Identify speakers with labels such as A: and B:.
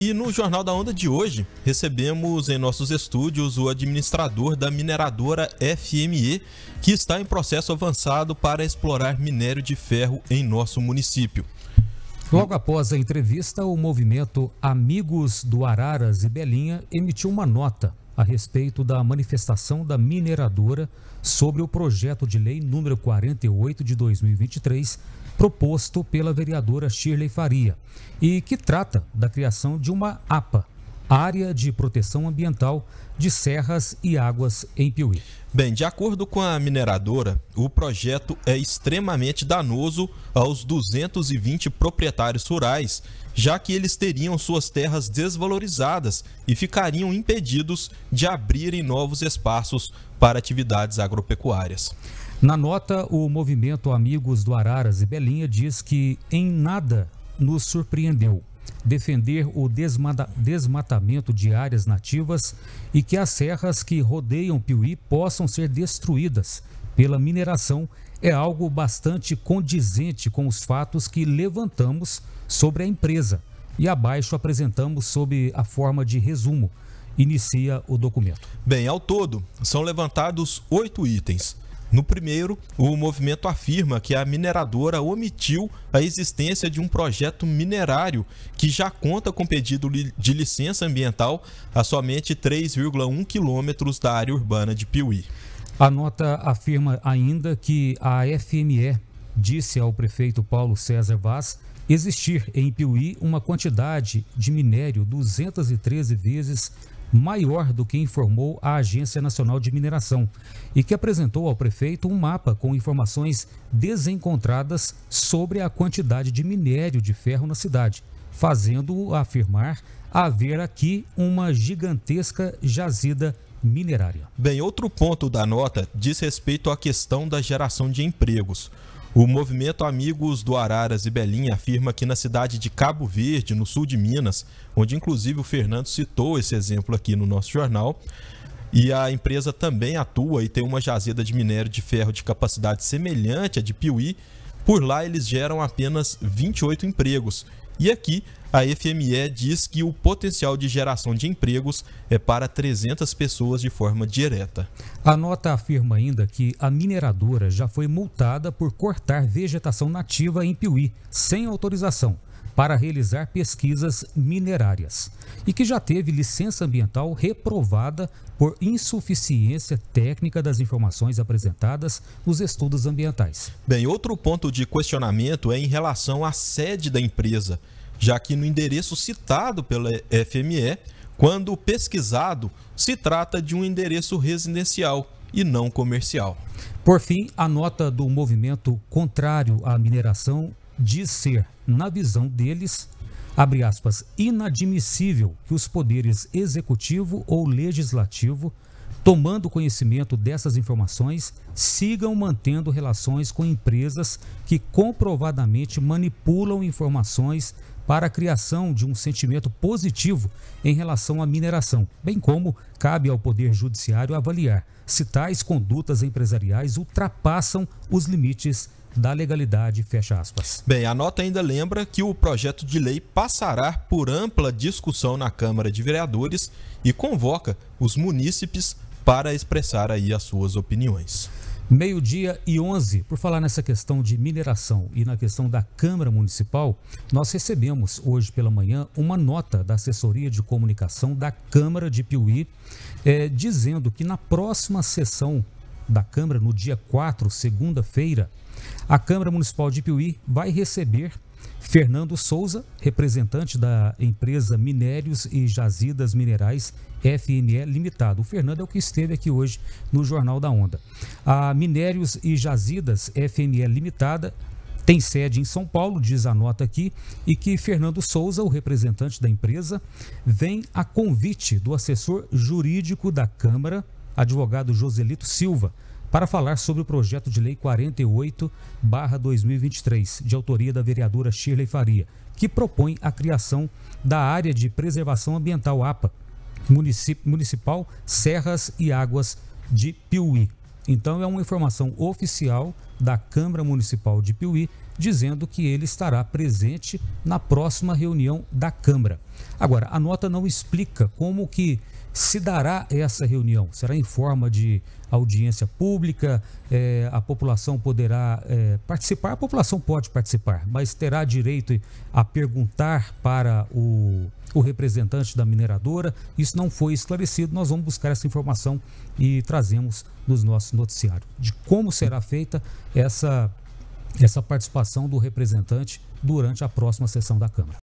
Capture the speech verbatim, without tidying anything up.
A: E no Jornal da Onda de hoje, recebemos em nossos estúdios o administrador da mineradora F M E, que está em processo avançado para explorar minério de ferro em nosso município.
B: Logo após a entrevista, o movimento Amigos do Araras e Belinha emitiu uma nota a respeito da manifestação da mineradora sobre o projeto de lei número quarenta e oito de dois mil e vinte e três, proposto pela vereadora Shirley Faria, e que trata da criação de uma A P A, Área de Proteção Ambiental de Serras e Águas em Piuí.
A: Bem, de acordo com a mineradora, o projeto é extremamente danoso aos duzentos e vinte proprietários rurais, já que eles teriam suas terras desvalorizadas e ficariam impedidos de abrirem novos espaços para atividades agropecuárias.
B: Na nota, o movimento Amigos do Araras e Belinha diz que em nada nos surpreendeu defender o desmata- desmatamento de áreas nativas e que as serras que rodeiam Piuí possam ser destruídas pela mineração é algo bastante condizente com os fatos que levantamos sobre a empresa e abaixo apresentamos sob a forma de resumo. Inicia o documento.
A: Bem, ao todo, são levantados oito itens. No primeiro, o movimento afirma que a mineradora omitiu a existência de um projeto minerário que já conta com pedido de licença ambiental a somente três vírgula um quilômetros da área urbana de Piuí.
B: A nota afirma ainda que a F M E disse ao prefeito Paulo César Vaz existir em Piuí uma quantidade de minério duzentas e treze vezes maior do que informou a Agência Nacional de Mineração e que apresentou ao prefeito um mapa com informações desencontradas sobre a quantidade de minério de ferro na cidade, fazendo-o afirmar haver aqui uma gigantesca jazida minerária.
A: Bem, outro ponto da nota diz respeito à questão da geração de empregos. O movimento Amigos do Araras e Belinha afirma que na cidade de Cabo Verde, no sul de Minas, onde inclusive o Fernando citou esse exemplo aqui no nosso jornal, e a empresa também atua e tem uma jazida de minério de ferro de capacidade semelhante à de Piuí, por lá eles geram apenas vinte e oito empregos. E aqui a F M E diz que o potencial de geração de empregos é para trezentas pessoas de forma direta.
B: A nota afirma ainda que a mineradora já foi multada por cortar vegetação nativa em Piuí, sem autorização, para realizar pesquisas minerárias e que já teve licença ambiental reprovada por insuficiência técnica das informações apresentadas nos estudos ambientais.
A: Bem, outro ponto de questionamento é em relação à sede da empresa, já que no endereço citado pela F M E, quando pesquisado, se trata de um endereço residencial e não comercial.
B: Por fim, a nota do movimento contrário à mineração diz ser, na visão deles, abre aspas, inadmissível que os poderes executivo ou legislativo, tomando conhecimento dessas informações, sigam mantendo relações com empresas que comprovadamente manipulam informações para a criação de um sentimento positivo em relação à mineração, bem como cabe ao Poder Judiciário avaliar se tais condutas empresariais ultrapassam os limites da legalidade, fecha aspas.
A: Bem, a nota ainda lembra que o projeto de lei passará por ampla discussão na Câmara de Vereadores e convoca os munícipes para expressar aí as suas opiniões.
B: Meio-dia e onze, por falar nessa questão de mineração e na questão da Câmara Municipal, nós recebemos hoje pela manhã uma nota da Assessoria de Comunicação da Câmara de Piuí, eh, dizendo que na próxima sessão da Câmara, no dia quatro, segunda-feira, a Câmara Municipal de Piuí vai receber Fernando Souza, representante da empresa Minérios e Jazidas Minerais F M E Limitada. O Fernando é o que esteve aqui hoje no Jornal da Onda. A Minérios e Jazidas F M E Limitada tem sede em São Paulo, diz a nota aqui, e que Fernando Souza, o representante da empresa, vem a convite do assessor jurídico da Câmara, advogado Joselito Silva, para falar sobre o projeto de lei quarenta e oito barra dois mil e vinte e três, de autoria da vereadora Shirley Faria, que propõe a criação da Área de Preservação Ambiental A P A, Municipal Serras e Águas de Piuí. Então é uma informação oficial da Câmara Municipal de Piuí, dizendo que ele estará presente na próxima reunião da Câmara. Agora, a nota não explica como que se dará essa reunião. Será em forma de audiência pública? É, a população poderá é, participar? A população pode participar, mas terá direito a perguntar para o, o representante da mineradora? Isso não foi esclarecido. Nós vamos buscar essa informação e trazemos nos nossos noticiários de como será feita essa, essa participação do representante durante a próxima sessão da Câmara.